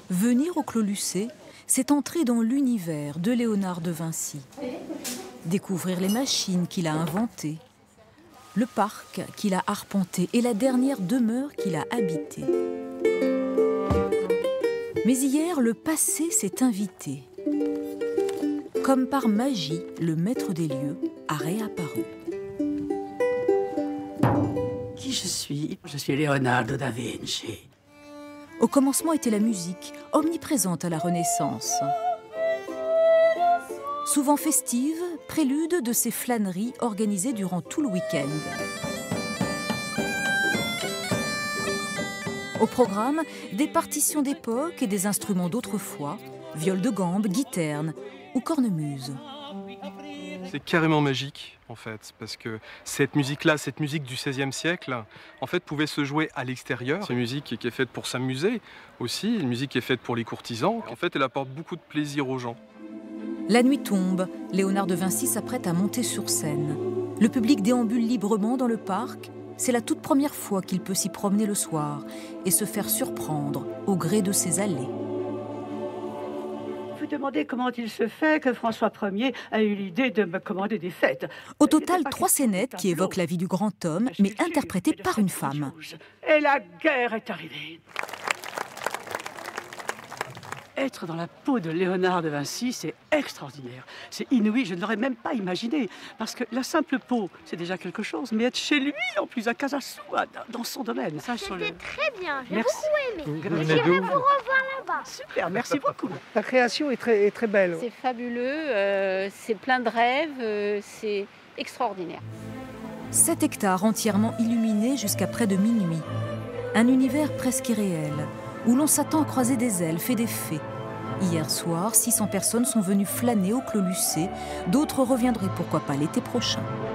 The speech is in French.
Venir au Clos Lucé, c'est entrer dans l'univers de Léonard de Vinci. Découvrir les machines qu'il a inventées, le parc qu'il a arpenté et la dernière demeure qu'il a habitée. Mais hier, le passé s'est invité. Comme par magie, le maître des lieux a réapparu. Qui je suis? Je suis Leonardo da Vinci. Au commencement était la musique, omniprésente à la Renaissance. Souvent festive, prélude de ces flâneries organisées durant tout le week-end. Au programme, des partitions d'époque et des instruments d'autrefois, viol de gambe, guiterne ou cornemuse. C'est carrément magique, en fait, parce que cette musique-là, cette musique du XVIe siècle, en fait, pouvait se jouer à l'extérieur. C'est une musique qui est faite pour s'amuser aussi, une musique qui est faite pour les courtisans. En fait, elle apporte beaucoup de plaisir aux gens. La nuit tombe, Léonard de Vinci s'apprête à monter sur scène. Le public déambule librement dans le parc. C'est la toute première fois qu'il peut s'y promener le soir et se faire surprendre au gré de ses allées. Vous demandez comment il se fait que François Ier a eu l'idée de me commander des fêtes. Au total, 3 scénettes qui évoquent la vie du grand homme, mais interprétées par une femme. Et la guerre est arrivée. Être dans la peau de Léonard de Vinci, c'est extraordinaire. C'est inouï, je ne l'aurais même pas imaginé. Parce que la simple peau, c'est déjà quelque chose. Mais être chez lui, en plus, à Casasua, dans son domaine. C'était très bien, j'ai Merci. beaucoup aimé. Vous J'irai vous revoir là-bas. Super, merci beaucoup. La création est très belle. C'est fabuleux, c'est plein de rêves, c'est extraordinaire. 7 hectares entièrement illuminés jusqu'à près de minuit. Un univers presque irréel, où l'on s'attend à croiser des elfes et des fées. Hier soir, 600 personnes sont venues flâner au Clos Lucé. D'autres reviendraient pourquoi pas l'été prochain.